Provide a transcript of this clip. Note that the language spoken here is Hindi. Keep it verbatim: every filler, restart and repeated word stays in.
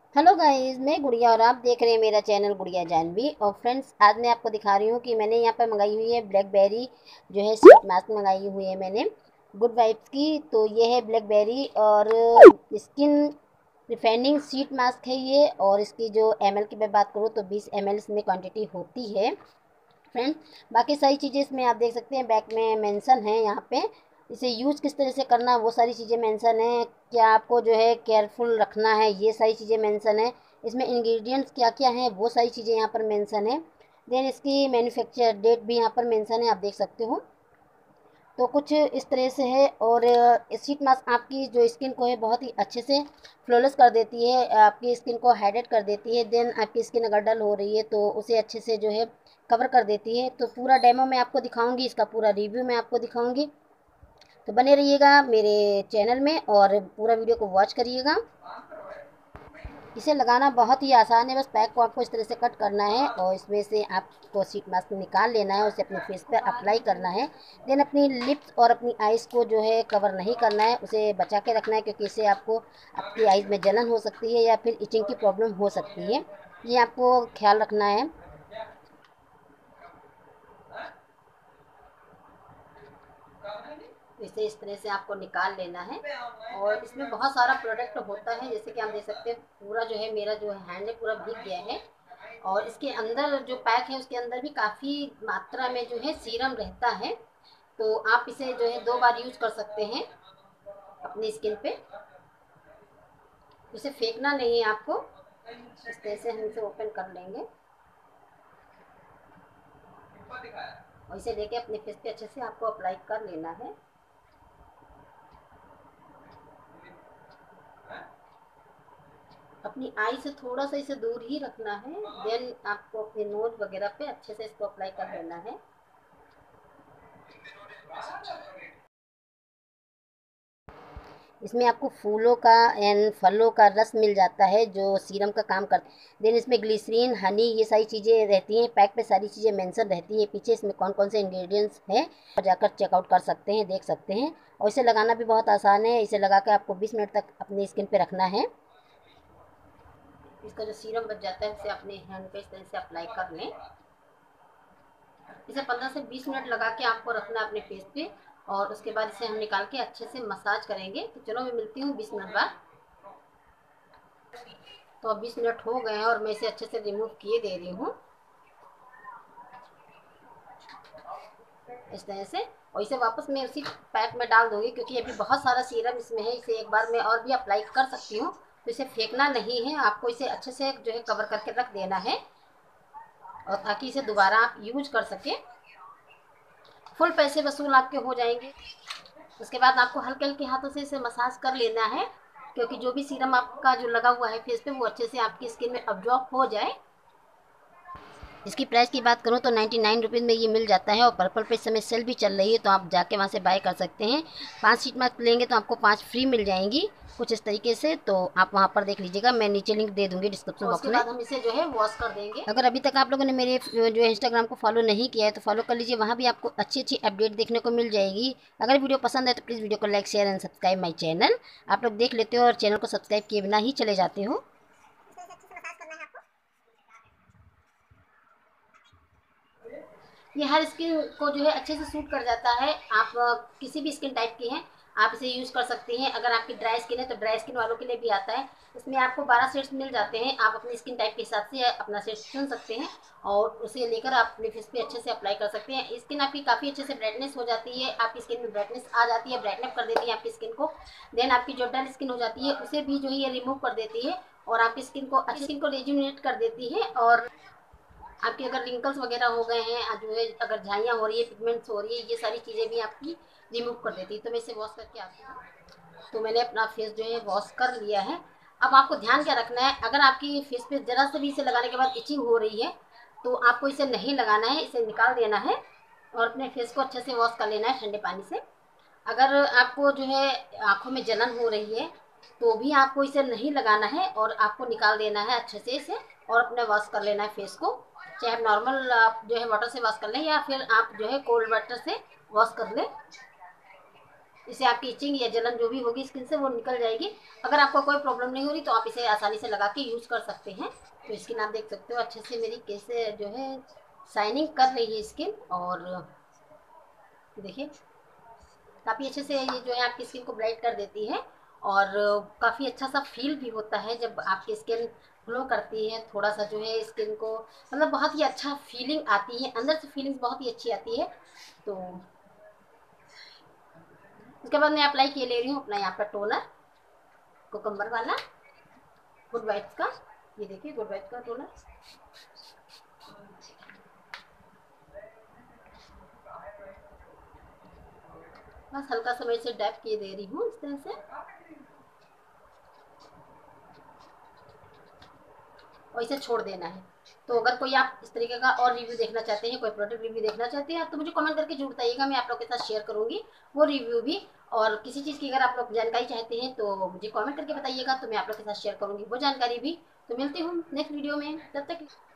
हेलो गाइस, मैं गुड़िया और आप देख रहे हैं मेरा चैनल गुड़िया जानवी। और फ्रेंड्स, आज मैं आपको दिखा रही हूँ कि मैंने यहाँ पर मंगाई हुई है ब्लैकबेरी जो है शीट मास्क मंगाई हुई है मैंने गुड वाइब्स की। तो ये है ब्लैकबेरी और स्किन रिफाइनिंग शीट मास्क है ये। और इसकी जो एमएल की मैं बात करूँ तो बीस एम एल इसमें क्वान्टिटी होती है फ्रेंड। बाकी सारी चीज़ें इसमें आप देख सकते हैं, बैक में मेंशन है यहाँ पे इसे यूज़ किस तरह से करना, वो सारी चीज़ें मेंशन है। क्या आपको जो है केयरफुल रखना है, ये सारी चीज़ें मेंशन है। इसमें इंग्रेडिएंट्स क्या क्या हैं वो सारी चीज़ें यहाँ पर मेंशन है। देन इसकी मैन्युफैक्चर डेट भी यहाँ पर मेंशन है, आप देख सकते हो। तो कुछ इस तरह से है। और शीट मास्क आपकी जो स्किन को है बहुत ही अच्छे से फ्लॉलेस कर देती है, आपकी स्किन को हाइड्रेट कर देती है। देन आपकी स्किन अगर डल हो रही है तो उसे अच्छे से जो है कवर कर देती है। तो पूरा डेमो मैं आपको दिखाऊंगी, इसका पूरा रिव्यू मैं आपको दिखाऊंगी। तो बने रहिएगा मेरे चैनल में और पूरा वीडियो को वॉच करिएगा। इसे लगाना बहुत ही आसान है, बस पैक को आपको इस तरह से कट करना है और इसमें से आपको शीट मास्क निकाल लेना है, उसे अपने फेस पर अप्लाई करना है। देन अपनी लिप्स और अपनी आइज़ को जो है कवर नहीं करना है, उसे बचा के रखना है, क्योंकि इससे आपको आपकी आइज़ में जलन हो सकती है या फिर इचिंग की प्रॉब्लम हो सकती है। ये आपको ख्याल रखना है। इसे इस तरह से आपको निकाल लेना है। और इसमें बहुत सारा प्रोडक्ट होता है, जैसे कि आप देख सकते हैं पूरा जो है मेरा जो हैंड है पूरा भीग गया है। और इसके अंदर जो पैक है उसके अंदर भी काफ़ी मात्रा में जो है सीरम रहता है। तो आप इसे जो है दो बार यूज कर सकते हैं अपनी स्किन पे। इसे फेंकना नहीं है आपको, इस तरह से हम इसे ओपन कर लेंगे और इसे लेके अपने फेस पे अच्छे से आपको अप्लाई कर लेना है। अपनी आई से थोड़ा सा इसे दूर ही रखना है। देन आपको अपने नोज वगैरह पे अच्छे से इसको अप्लाई कर लेना है। इसमें आपको फूलों का एंड फलों का रस मिल जाता है जो सीरम का काम करता है। देन इसमें ग्लिसरीन, हनी, ये सारी चीज़ें रहती हैं। पैक पे सारी चीज़ें मेंशन रहती है पीछे इसमें कौन कौन से इंग्रेडिएंट्स हैं, और जाकर चेकआउट कर सकते हैं, देख सकते हैं। और इसे लगाना भी बहुत आसान है। इसे लगा कर आपको बीस मिनट तक अपनी स्किन पे रखना है। इसका जो सीरम बच जाता है उसे अपने हैंड पे इस तरह से अप्लाई कर लें। इसे पंद्रह से बीस मिनट लगा के आपको रखना है अपने फेस पे। और उसके बाद इसे हम निकाल के अच्छे से मसाज करेंगे। तो चलो मैं मिलती हूँ बीस मिनट बाद। तो अब बीस मिनट हो गए हैं और मैं इसे अच्छे से रिमूव किए दे रही हूँ इस तरह से। और इसे वापस मैं उसी पैक में डाल दूंगी, क्योंकि अभी बहुत सारा सीरम इसमें है। इसे एक बार मैं और भी अप्लाई कर सकती हूँ। तो इसे फेंकना नहीं है आपको, इसे अच्छे से जो है कवर करके रख देना है, और ताकि इसे दोबारा आप यूज कर सके। फुल पैसे वसूल आपके हो जाएंगे। उसके बाद आपको हल्के हल्के हाथों से इसे मसाज कर लेना है, क्योंकि जो भी सीरम आपका जो लगा हुआ है फेस पे वो अच्छे से आपकी स्किन में अब्जॉर्ब हो जाए। इसकी प्राइस की बात करूँ तो नाइन्टी नाइन रुपीज़ में ये मिल जाता है। और पर्पल पे इस समय सेल भी चल रही है, तो आप जाके वहाँ से बाय कर सकते हैं। पांच शीट मास्क लेंगे तो आपको पांच फ्री मिल जाएंगी, कुछ इस तरीके से। तो आप वहाँ पर देख लीजिएगा, मैं नीचे लिंक दे दूंगी डिस्क्रिप्शन बॉक्स में। उसके बाद हम इसे जो है वॉश कर देंगे। अगर अभी तक आप लोगों ने मेरे जो है इंस्टाग्राम को फॉलो नहीं किया है तो फॉलो कर लीजिए, वहाँ भी आपको अच्छी अच्छी अपडेट देखने को मिल जाएगी। अगर वीडियो पसंद है तो प्लीज़ वीडियो को like, share and subscribe my channel. आप लोग देख लेते हो और चैनल को सब्सक्राइब किए बिना ही चले जाते हो। ये हर स्किन को जो है अच्छे से सूट कर जाता है। आप किसी भी स्किन टाइप की हैं आप इसे यूज़ कर सकती हैं। अगर आपकी ड्राई स्किन है तो ड्राई स्किन वालों के लिए भी आता है। इसमें आपको बारह शेड्स मिल जाते हैं, आप अपनी स्किन टाइप के हिसाब से अपना शेड चुन सकते हैं और उसे लेकर आप अपने फेस पे अच्छे से अप्लाई कर सकते हैं। स्किन आपकी काफ़ी अच्छे से ब्राइटनेस हो जाती है, आपकी स्किन में ब्राइटनेस आ जाती है, ब्राइटनअप कर देती है आपकी स्किन को। देन आपकी जो डल स्किन हो जाती है उसे भी जो है ये रिमूव कर देती है और आपकी स्किन को अच्छी स्किन को रेजुमिनेट कर देती है। और आपके अगर रिंकल्स वगैरह हो गए हैं, जो है अगर झाइयाँ हो रही है, पिगमेंट्स हो रही है, ये सारी चीज़ें भी आपकी रिमूव कर देती है। तो मैं इसे वॉश करके आती हूँ। तो मैंने अपना फेस जो है वॉश कर लिया है। अब आपको ध्यान क्या रखना है, अगर आपकी फेस पे ज़रा से भी इसे लगाने के बाद इचिंग हो रही है तो आपको इसे नहीं लगाना है, इसे निकाल देना है और अपने फेस को अच्छे से वॉश कर लेना है ठंडे पानी से। अगर आपको जो है आँखों में जलन हो रही है तो भी आपको इसे नहीं लगाना है और आपको निकाल देना है अच्छे से इसे, और अपने वॉश कर लेना है फेस को। चाहे आप नॉर्मल आप जो है वाटर से वॉश कर लें या फिर आप जो है कोल्ड वाटर से वॉश कर लें। इससे आपकी इचिंग या जलन जो भी होगी स्किन से वो निकल जाएगी। अगर आपको कोई प्रॉब्लम नहीं हो रही तो आप इसे आसानी से लगा के यूज़ कर सकते हैं। तो स्किन आप देख सकते हो अच्छे से मेरी कैसे जो है शाइनिंग कर रही है स्किन। और देखिए काफ़ी अच्छे से ये जो है आपकी स्किन को ब्राइट कर देती है। और काफ़ी अच्छा सा फील भी होता है जब आपकी स्किन ग्लो करती है। थोड़ा सा जो है स्किन को मतलब बहुत ही अच्छा फीलिंग आती है, अंदर से फीलिंग बहुत ही अच्छी आती है। तो उसके बाद मैं अप्लाई किए ले रही हूँ अपना यहाँ पर टोनर, कोकम्बर वाला, गुड वाइब्स का। ये देखिए गुड वाइब्स का टोनर। बस हल्का सा मैं इसे डैप किए दे रही हूँ इस तरह से। और इसे छोड़ देना है। तो अगर कोई आप इस तरीके का और रिव्यू देखना चाहते हैं, कोई प्रोडक्ट रिव्यू देखना चाहते हैं, तो मुझे कमेंट करके जरूर बताइएगा, मैं आप लोग के साथ शेयर करूंगी वो रिव्यू भी। और किसी चीज़ की अगर आप लोग जानकारी चाहते हैं तो मुझे कमेंट करके बताइएगा, तो मैं आप लोग के साथ शेयर करूंगी वो जानकारी भी। तो मिलती हूँ नेक्स्ट वीडियो में, तब तक